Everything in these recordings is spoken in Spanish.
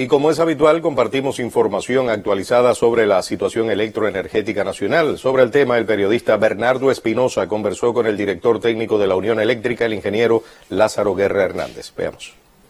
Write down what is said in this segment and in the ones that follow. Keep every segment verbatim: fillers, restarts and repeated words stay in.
Y como es habitual, compartimos información actualizada sobre la situación electroenergética nacional. Sobre el tema, el periodista Bernardo Espinosa conversó con el director técnico de la Unión Eléctrica, el ingeniero Lázaro Guerra Hernández. Veamos.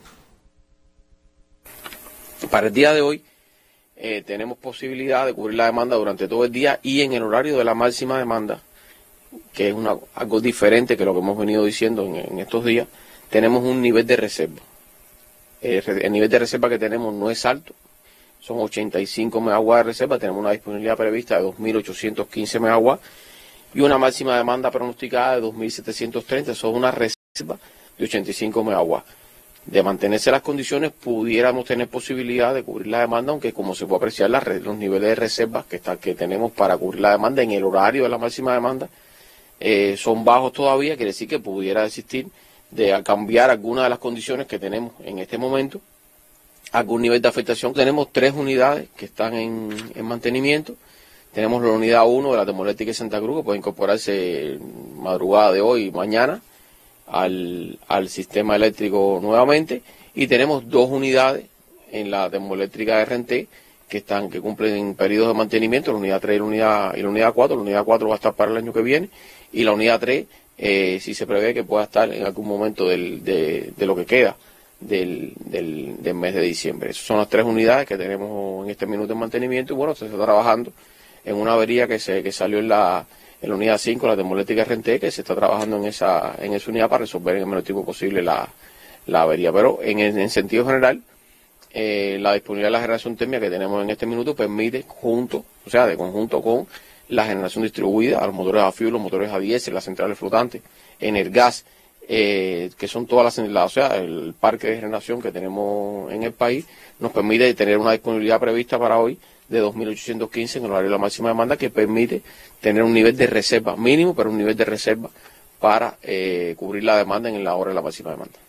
Para el día de hoy eh, tenemos posibilidad de cubrir la demanda durante todo el día y en el horario de la máxima demanda, que es una, algo diferente que lo que hemos venido diciendo en, en estos días. Tenemos un nivel de reserva. Eh, el nivel de reserva que tenemos no es alto, son ochenta y cinco megawatts de reserva, tenemos una disponibilidad prevista de dos mil ochocientos quince megawatts y una máxima demanda pronosticada de dos mil setecientos treinta, son una reserva de ochenta y cinco megawatts. De mantenerse las condiciones, pudiéramos tener posibilidad de cubrir la demanda, aunque como se puede apreciar, la, los niveles de reservas que, está, que tenemos para cubrir la demanda en el horario de la máxima demanda eh, son bajos todavía, quiere decir que pudiera existir de cambiar algunas de las condiciones que tenemos en este momento, algún nivel de afectación. Tenemos tres unidades que están en, en mantenimiento. Tenemos la unidad uno de la termoeléctrica de Santa Cruz, que puede incorporarse madrugada de hoy y mañana al, al sistema eléctrico nuevamente, y tenemos dos unidades en la termoeléctrica de R N T que están que cumplen periodos de mantenimiento, la unidad tres y la unidad, y la unidad cuatro. La unidad cuatro va a estar para el año que viene, y la unidad tres eh, si se prevé que pueda estar en algún momento del, de, de lo que queda del, del, del mes de diciembre. Esas son las tres unidades que tenemos en este minuto en mantenimiento, y bueno, se está trabajando en una avería que se que salió en la en la unidad cinco, la termoeléctrica R N T, que se está trabajando en esa en esa unidad para resolver en el menor tiempo posible la, la avería. Pero en, en sentido general, eh, la disponibilidad de la generación térmica que tenemos en este minuto permite, junto, o sea, de conjunto con la generación distribuida, a los motores a fuel, los motores a diésel, las centrales flotantes, en el gas, eh, que son todas las, la, o sea, el parque de generación que tenemos en el país, nos permite tener una disponibilidad prevista para hoy de dos mil ochocientos quince en el horario de la máxima demanda, que permite tener un nivel de reserva mínimo, pero un nivel de reserva para eh, cubrir la demanda en la hora de la máxima demanda.